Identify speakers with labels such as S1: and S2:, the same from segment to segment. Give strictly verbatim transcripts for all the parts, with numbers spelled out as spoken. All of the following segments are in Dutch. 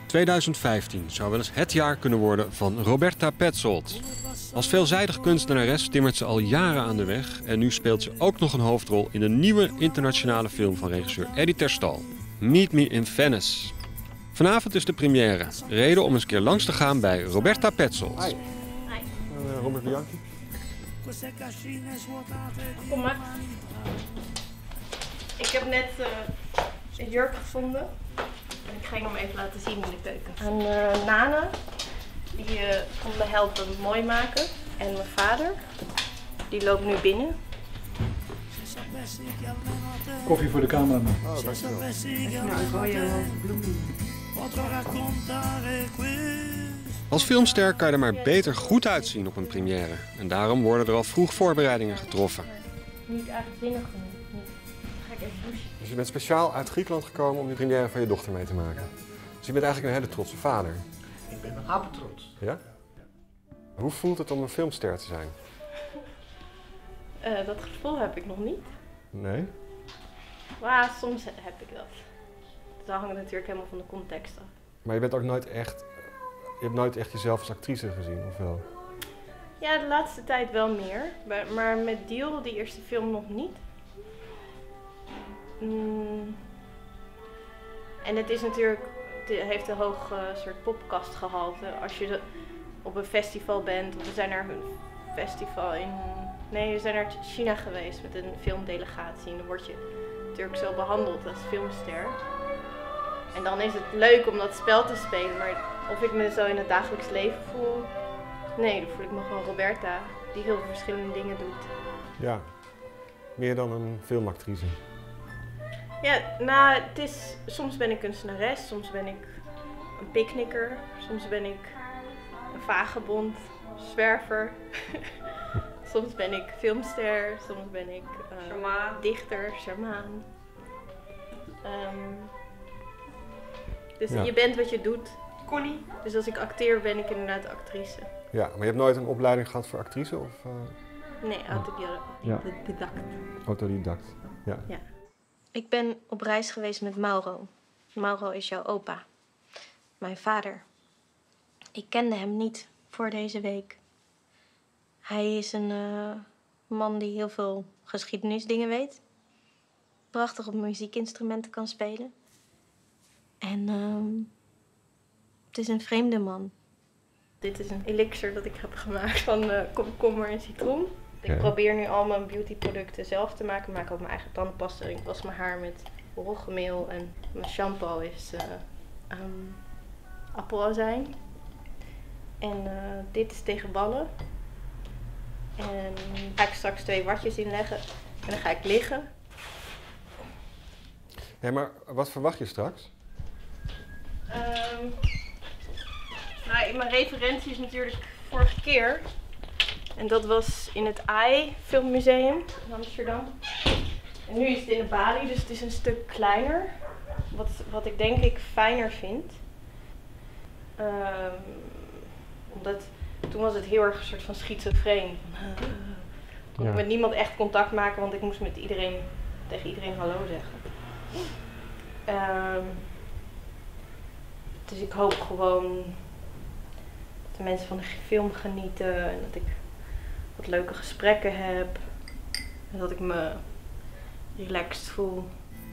S1: tweeduizend vijftien zou wel eens het jaar kunnen worden van Roberta Petzold. Als veelzijdig kunstenares timmert ze al jaren aan de weg en nu speelt ze ook nog een hoofdrol in een nieuwe internationale film van regisseur Eddie ter Stal, Meet Me in Venice. Vanavond is de première, reden om eens een keer langs te gaan bij Roberta Petzold.
S2: Hi. Hi. Uh, Robert Bianchi.
S3: Kom maar. Ik heb net uh, een jurk gevonden. En ik ga je hem even laten zien in de keuken. Aan uh, Nana, die uh, komt me helpen mooi maken. En mijn vader, die loopt nu binnen.
S4: Koffie voor de cameraman.
S2: Oh, dankjewel.
S3: Nou, ik hoor je bloemen.
S1: Als filmster kan je er maar beter goed uitzien op een première. En daarom worden er al vroeg voorbereidingen getroffen.
S3: Niet eigenzinnig genoeg. Dan ga ik even douchen.
S2: Dus je bent speciaal uit Griekenland gekomen om de première van je dochter mee te maken. Dus je bent eigenlijk een hele trotse vader.
S4: Ik ben een apetrots.
S2: Ja? Hoe voelt het om een filmster te zijn?
S3: Uh, dat gevoel heb ik nog niet.
S2: Nee?
S3: Maar soms heb ik dat. Dat hangt natuurlijk helemaal van de context af.
S2: Maar je bent ook nooit echt... Je hebt nooit echt jezelf als actrice gezien, of wel?
S3: Ja, de laatste tijd wel meer. Maar met Deal, die eerste film, nog niet. Mm. En het is natuurlijk... Het heeft een hoog uh, soort popkastgehalte. Als je de, op een festival bent, of we zijn naar een festival in... Nee, we zijn naar China geweest met een filmdelegatie. En dan word je natuurlijk zo behandeld als filmster. En dan is het leuk om dat spel te spelen, maar of ik me zo in het dagelijks leven voel... Nee, dan voel ik me gewoon Roberta, die heel veel verschillende dingen doet.
S2: Ja, meer dan een filmactrice.
S3: Ja, nou, het is... Soms ben ik kunstenares, soms ben ik een picknicker, soms ben ik een vagebond, zwerver. Soms ben ik filmster, soms ben ik uh, dichter, sjamaan. Um, dus ja. Je bent wat je doet. Connie. Dus als ik acteer ben ik inderdaad actrice.
S2: Ja, maar je hebt nooit een opleiding gehad voor actrice? Of, uh...
S3: Nee, autodidact.
S2: Ja. Autodidact, ja.
S3: ja. Ik ben op reis geweest met Mauro. Mauro is jouw opa. Mijn vader. Ik kende hem niet voor deze week. Hij is een uh, man die heel veel geschiedenisdingen weet. Prachtig op muziekinstrumenten kan spelen. En uh, het is een vreemde man. Dit is een elixir dat ik heb gemaakt van uh, komkommer en citroen. Okay. Ik probeer nu al mijn beautyproducten zelf te maken. Ik maak ook mijn eigen tandpasta. Ik was mijn haar met roggemeel en mijn shampoo is uh, um, appelazijn. En uh, dit is tegen ballen. En daar ga ik straks twee watjes in leggen. En dan ga ik liggen.
S2: Ja, maar wat verwacht je straks?
S3: Um, nou, mijn referentie is natuurlijk vorige keer. En dat was in het A I Filmmuseum in Amsterdam. En nu is het in de Bali, dus het is een stuk kleiner. Wat, wat ik denk ik fijner vind. Um, omdat toen was het heel erg een soort van schizofreen. Ik kon ja. met niemand echt contact maken, want ik moest met iedereen, tegen iedereen hallo zeggen. Um, dus ik hoop gewoon dat de mensen van de film genieten en dat ik wat leuke gesprekken heb. En dat ik me relaxed voel.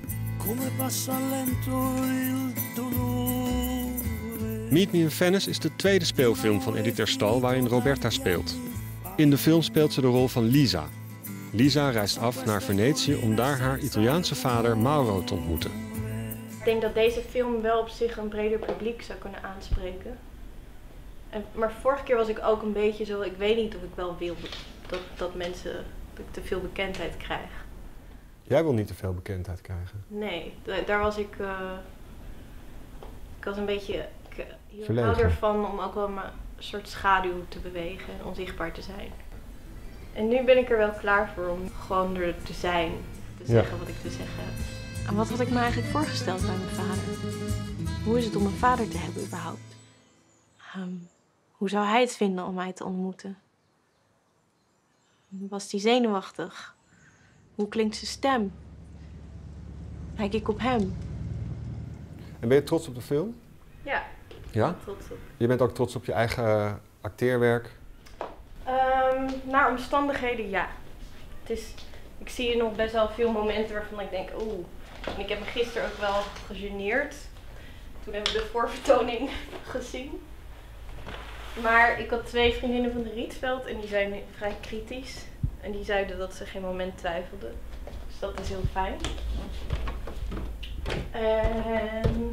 S1: Meet Me in Venice is de tweede speelfilm van Eddie ter Stal waarin Roberta speelt. In de film speelt ze de rol van Lisa. Lisa reist af naar Venetië om daar haar Italiaanse vader Mauro te ontmoeten.
S3: Ik denk dat deze film wel op zich een breder publiek zou kunnen aanspreken. En, maar vorige keer was ik ook een beetje zo, ik weet niet of ik wel wil dat, dat mensen dat ik te veel bekendheid krijg.
S2: Jij wil niet te veel bekendheid krijgen?
S3: Nee, daar was ik, uh, ik was een beetje, ik uh, hou ervan om ook wel een soort schaduw te bewegen en onzichtbaar te zijn. En nu ben ik er wel klaar voor om gewoon er te zijn, te zeggen ja. wat ik te zeggen heb. En wat had ik me eigenlijk voorgesteld bij mijn vader? Hoe is het om een vader te hebben überhaupt? Um, hoe zou hij het vinden om mij te ontmoeten? Was hij zenuwachtig? Hoe klinkt zijn stem? Kijk ik op hem?
S2: En ben je trots op de film?
S3: Ja.
S2: Ja?
S3: Ik ben trots op.
S2: Je bent ook trots op je eigen acteerwerk?
S3: Um, naar omstandigheden, ja. Het is, ik zie er nog best wel veel momenten waarvan ik denk, oeh. En ik heb me gisteren ook wel gegeneerd. Toen hebben we de voorvertoning gezien. Maar ik had twee vriendinnen van de Rietveld en die zijn vrij kritisch. En die zeiden dat ze geen moment twijfelden. Dus dat is heel fijn. En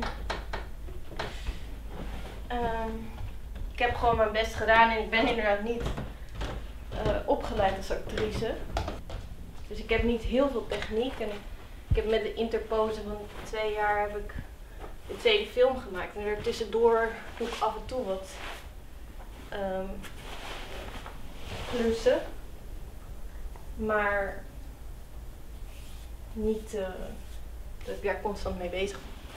S3: um, ik heb gewoon mijn best gedaan en ik ben inderdaad niet uh, opgeleid als actrice. Dus ik heb niet heel veel techniek. En ik heb met de interpose van twee jaar heb ik de tweede film gemaakt. En er tussendoor doe ik af en toe wat um, klussen. Maar niet uh, dat ik daar constant mee bezig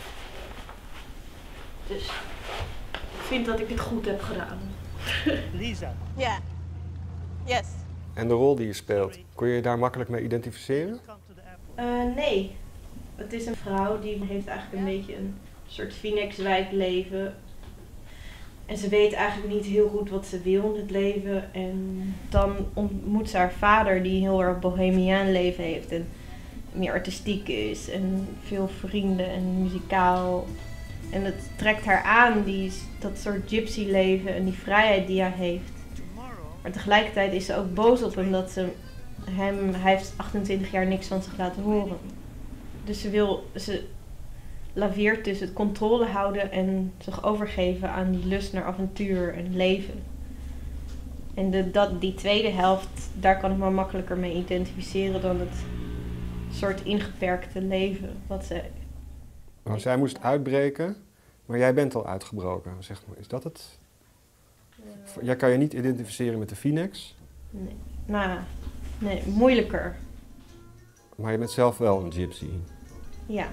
S3: ben. Dus ik vind dat ik het goed heb gedaan.
S5: Lisa.
S6: Ja. Yes.
S2: En de rol die je speelt, kon je je daar makkelijk mee identificeren?
S3: Uh, nee. Het is een vrouw die heeft eigenlijk een beetje een soort Phoenixwijk leven. En ze weet eigenlijk niet heel goed wat ze wil in het leven. En dan ontmoet ze haar vader die een heel erg bohemiaan leven heeft. En meer artistiek is en veel vrienden en muzikaal. En het trekt haar aan, die, dat soort gypsy leven en die vrijheid die hij heeft. Maar tegelijkertijd is ze ook boos op hem dat ze hem, hij heeft achtentwintig jaar niks van zich laten horen. Dus ze wil, ze laveert tussen het controle houden en zich overgeven aan die lust naar avontuur en leven. En de, dat, die tweede helft, daar kan ik me makkelijker mee identificeren dan het soort ingeperkte leven wat ze...
S2: Nou, zij moest uitbreken, maar jij bent al uitgebroken, zeg maar. Is dat het? Ja. Jij kan je niet identificeren met de Phoenix?
S3: Nee, nou, nee, moeilijker.
S2: Maar je bent zelf wel een gypsy?
S3: Ja.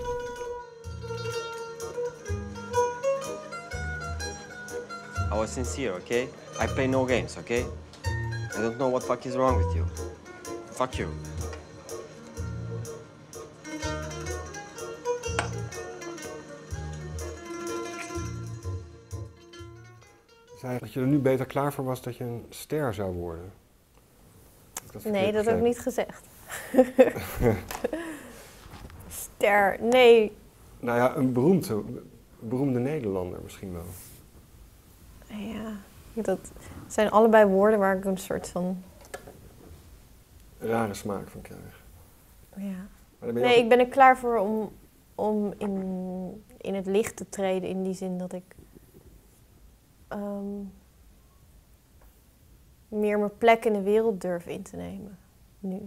S7: I was sincere, okay? I play no games, okay? I don't know what fuck is wrong with you. Fuck you.
S2: Zei dat je er nu beter klaar voor was dat je een ster zou worden. Dat
S6: nee, dat heb ik niet gezegd. Ster, nee.
S2: Nou ja, een beroemde, beroemde Nederlander misschien wel.
S6: Ja, dat zijn allebei woorden waar ik een soort van...
S2: rare smaak van krijg.
S6: Ja.
S2: Maar ben
S6: nee,
S2: ook...
S6: ik ben er klaar voor om, om in, in het licht te treden in die zin dat ik um, meer mijn plek in de wereld durf in te nemen, nu.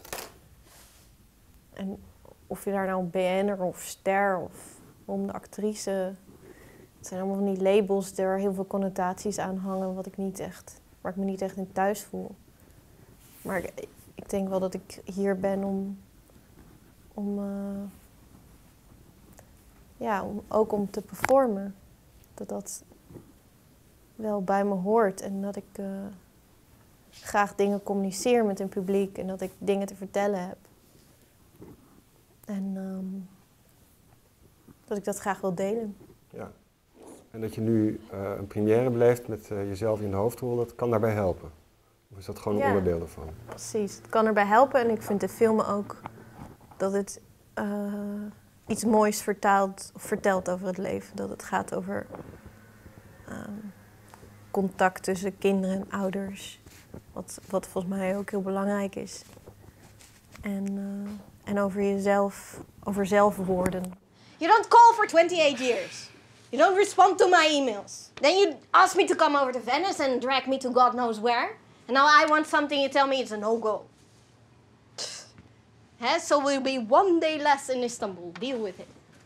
S6: En of je daar nou een B N'er of ster of om de actrice... Het zijn allemaal van die labels die er heel veel connotaties aan hangen, wat ik niet echt, waar ik me niet echt in thuis voel. Maar ik, ik denk wel dat ik hier ben om, om, uh, ja, om ook om te performen. Dat dat wel bij me hoort en dat ik uh, graag dingen communiceer met een publiek en dat ik dingen te vertellen heb. En um, dat ik dat graag wil delen.
S2: Ja. En dat je nu uh, een première beleeft met uh, jezelf in de hoofdrol, dat kan daarbij helpen? Of is dat gewoon een
S6: ja,
S2: onderdeel ervan?
S6: Precies, het kan erbij helpen en ik vind de film ook dat het uh, iets moois vertaalt, vertelt over het leven. Dat het gaat over uh, contact tussen kinderen en ouders, wat, wat volgens mij ook heel belangrijk is. En, uh, en over jezelf, over zelfwoorden.
S8: You don't call for twenty-eight years. You don't respond to my emails. Then you ask me to come over to Venice and drag me to God knows where. And now I want something, you tell me it's a no-go. Huh? So we'll be one day less in Istanbul. Deal with it.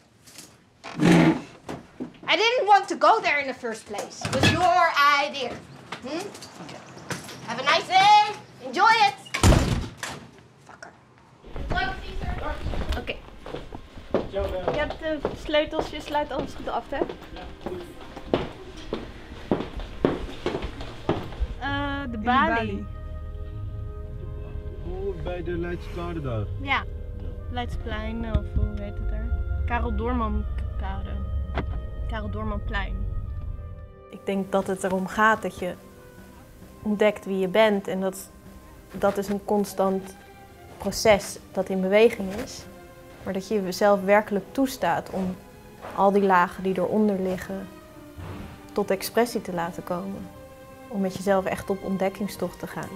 S8: I didn't want to go there in the first place. It was your idea. Hmm? Okay. Have a nice day. Enjoy it. Fucker.
S3: Oké. Okay. Je hebt de sleutels, je sluit alles goed af, hè?
S5: Ja, goed.
S3: Uh, de
S9: In
S3: balie.
S9: Bali. Oh, bij de Leidskade daar.
S3: Ja, Leidsplein, of hoe heet het er? Karel Doorman kade. Karel Doormanplein.
S6: Ik denk dat het erom gaat dat je ontdekt wie je bent. En dat, dat is een constant proces dat in beweging is. Maar dat je jezelf werkelijk toestaat om al die lagen die eronder liggen tot expressie te laten komen. Om met jezelf echt op ontdekkingstocht te gaan.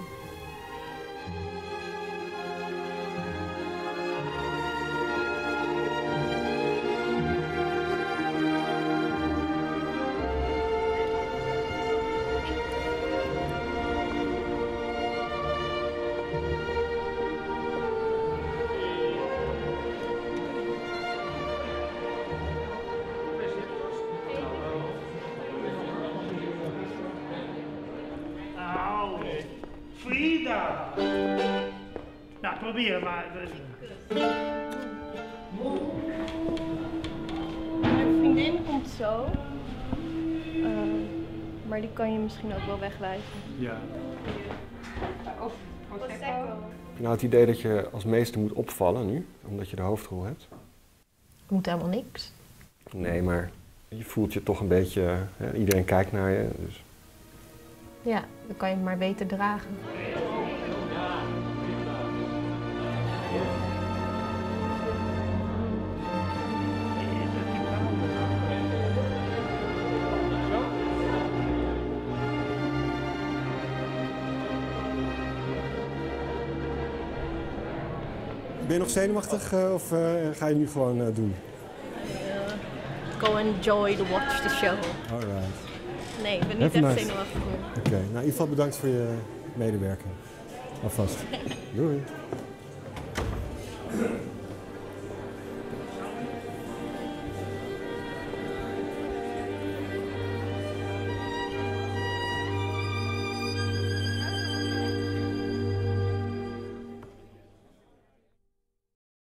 S5: Frida! Nou, probeer maar.
S6: Mijn vriendin komt zo. Uh, maar die kan je misschien ook wel wegwijzen.
S4: Ja.
S6: Of Prosecco.
S2: Heb je nou het idee dat je als meester moet opvallen nu, omdat je de hoofdrol hebt?
S6: Je moet helemaal niks.
S2: Nee, maar je voelt je toch een beetje... Hè, iedereen kijkt naar je, dus...
S6: Ja, dan kan je het maar beter dragen.
S2: Ben je nog zenuwachtig uh, of uh, ga je nu gewoon uh, doen?
S6: Uh, go enjoy to watch the show.
S2: Alright.
S6: Nee, ik ben niet echt zenuwachtig meer.
S2: Oké, okay. Nou in ieder geval bedankt voor je medewerking. Alvast. Doei.